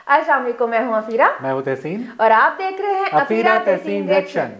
अस्सलाम वालेकुम, मैं हूं अफीरा। मैं हूं तहसीन और आप देख रहे हैं Afira Tehseen reaction.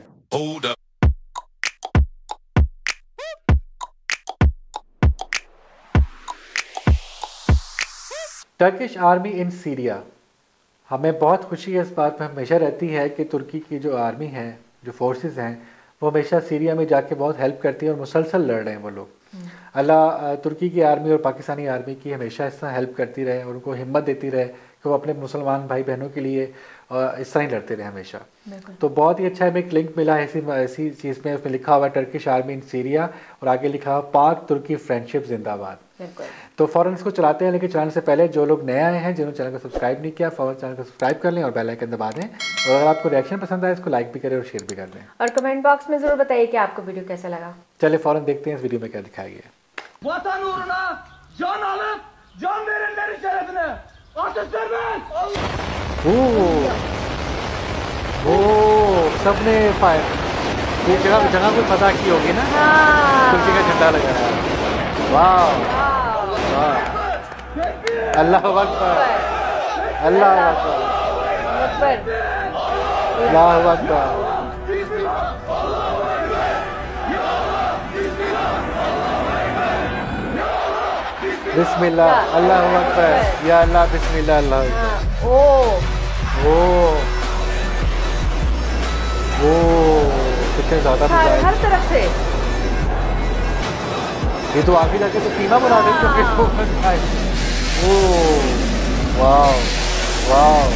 Turkish army in Syria. हमें बहुत खुशी इस बात में हमेशा रहती है कि तुर्की की जो आर्मी है, जो फोर्सेस हैं, वो हमेशा सीरिया में जाके बहुत हेल्प करती है और मुसलसल लड़ रहे हैं वो लोग। अल्लाह तुर्की की आर्मी और पाकिस्तानी आर्मी की हमेशा इस तरह हेल्प करती रहे और उनको हिम्मत देती रहे कि वो अपने मुसलमान भाई बहनों के लिए इस तरह ही लड़ते रहे हमेशा। तो बहुत ही अच्छा हमें एक लिंक मिला है ऐसी चीज़ में, उसमें लिखा हुआ है टर्किश आर्मी इन सीरिया और आगे लिखा हुआ पाक तुर्की फ्रेंडशिप जिंदाबाद। तो फ़ौरन इसको चलाते हैं, लेकिन चलाने से पहले जो लोग नए आए हैं, जिन्होंने चैनल को सब्सक्राइब नहीं किया, फ़ौरन चैनल को सब्सक्राइब कर लें और बेल आइकन दबा दें। और अगर आपको रिएक्शन पसंद आए इसको लाइक भी करें और शेयर भी कर दें और कमेंट बॉक्स में ज़रूर बताइए कि आपको वीडियो कैसा लगा। चलिए फ़ौरन देखते हैं इस वीडियो में क्या दिखाया गया है। Vatan uğruna can alıp can verenlerin şerefine ateş vermez. सबने फायर ये जगह कोई पता की होगी ना। तुर्की का झंडा लगा है। वाह वाह, अल्लाह अकबर, अल्लाह अकबर, अल्लाह अकबर। बिस्मिल्लाह अल्लाह अकबर, या अल्लाह बिस्मिल्लाह अल्लाह। ओ कितने ज़्यादा हर तरफ से। ये तो आगे जाके तो कीमा बना देंगे तो किसको खाए। ओ वाव वाव,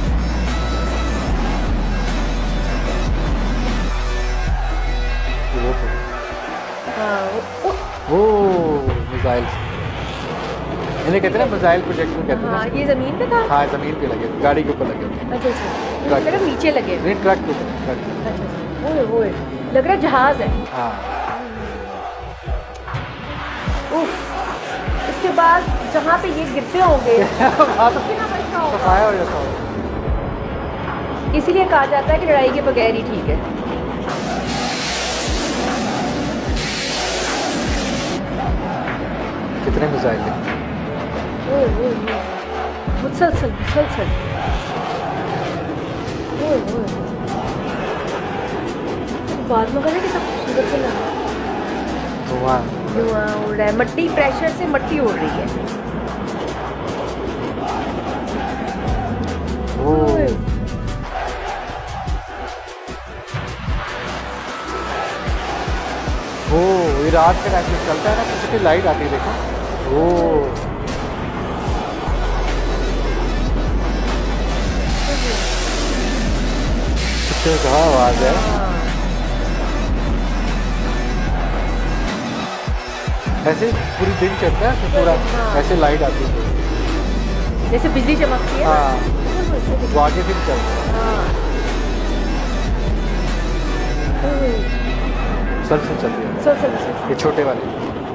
ओ मिसाइल, इन्हें कहते हैं ना मिसाइल प्रोजेक्शन कहते हैं। हाँ, ये ज़मीन पे था। हाँ ज़मीन पे लगे, गाड़ी के ऊपर लगे। अच्छा अच्छा, ट्रक नीचे लगे। नहीं ट्रक के ऊपर, ट्रक। अच्छा, ओए लग रहा है जहाज है। हाँ। इसके बाद जहाँ पे ये गिरते होंगे सफाया हो जाता होगा। इसीलिए कहा जाता है कि लड़ाई के बगैर ही ठीक है। कितने मिसाइल हैं? मुसलसल मुसलसल। बाद में कहते कि सब खूबसूरत से लगा धुआं उड़ रहा है, मट्टी प्रेशर से मट्टी उड़ रही है। ये रात के टाइम में चलता है ना, किसी की लाइट आती है देखो। कितने कहाँ आवाज है। ऐसे पूरी दिन चलता है तो पूरा ऐसे लाइट आती है जैसे बिजली चमकती है। हाँ, वो आगे फिर चलता है। सर से चलती है ये छोटे वाले।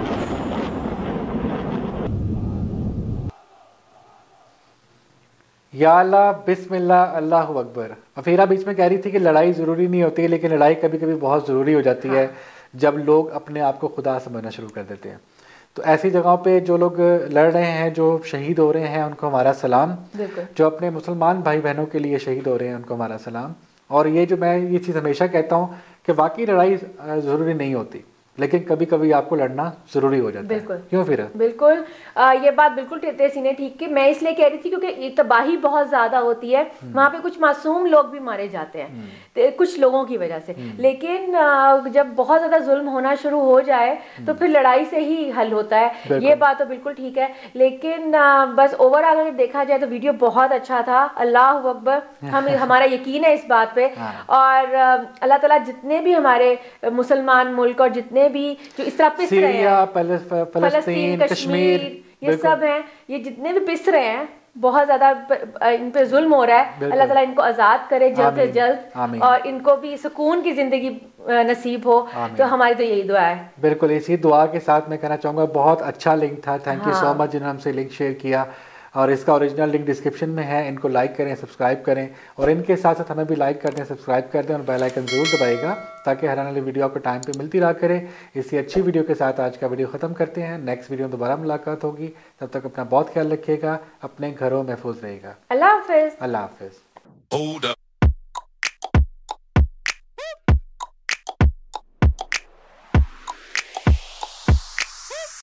या अल्लाह बिस्मिल्लाह अल्लाह अकबर। अफीरा बीच में कह रही थी कि लड़ाई ज़रूरी नहीं होती, लेकिन लड़ाई कभी कभी बहुत ज़रूरी हो जाती है जब लोग अपने आप को खुदा समझना शुरू कर देते हैं। तो ऐसी जगहों पे जो लोग लड़ रहे हैं, जो शहीद हो रहे हैं, उनको हमारा सलाम। जो अपने मुसलमान भाई बहनों के लिए शहीद हो रहे हैं उनको हमारा सलाम। और ये जो मैं ये चीज़ हमेशा कहता हूँ कि वाकई लड़ाई ज़रूरी नहीं होती, लेकिन कभी कभी आपको लड़ना जरूरी हो जाता है। क्यों फिर? बिल्कुल, ये बात बिल्कुल तहसीन ने ठीक की। मैं इसलिए कह रही थी क्योंकि तबाही बहुत ज़्यादा होती है वहाँ पे, कुछ मासूम लोग भी मारे जाते हैं कुछ लोगों की वजह से। लेकिन जब बहुत ज़्यादा जुल्म होना शुरू हो जाए तो फिर लड़ाई से ही हल होता है। ये बात तो बिल्कुल ठीक है, लेकिन बस ओवरऑल अगर देखा जाए तो वीडियो बहुत अच्छा था। अल्लाह अकबर, हमारा यकीन है इस बात पे। और अल्लाह ताला जितने भी हमारे मुसलमान मुल्क और जितने भी जो इस तरह पिस रहे हैं, फलस्तीन, कश्मीर, ये सब हैं, ये जितने भी पिस रहे हैं, बहुत ज्यादा इन पे जुल्म हो रहा है। अल्लाह ताला इनको आजाद करे जल्द से जल्द और इनको भी सुकून की जिंदगी नसीब हो। तो हमारी तो यही दुआ है। बिल्कुल, इसी दुआ के साथ मैं कहना चाहूँगा बहुत अच्छा लिंक था। थैंक यू सो मच जिन्होंने हमसे लिंक शेयर किया। और इसका ओरिजिनल लिंक डिस्क्रिप्शन में है। इनको लाइक करें, सब्सक्राइब करें और इनके साथ साथ हमें भी लाइक कर दें, सब्सक्राइब कर दें और बेल आइकन ज़रूर दबाइएगा ताकि हर आने वाली वीडियो आपको टाइम पे मिलती रहा करे। इसी अच्छी वीडियो के साथ आज का वीडियो ख़त्म करते हैं। नेक्स्ट वीडियो में दोबारा मुलाकात होगी। तब तक अपना बहुत ख्याल रखिएगा, अपने घरों महफूज रहिएगा। अल्लाह हाफिज़। अल्लाह हाफिज़।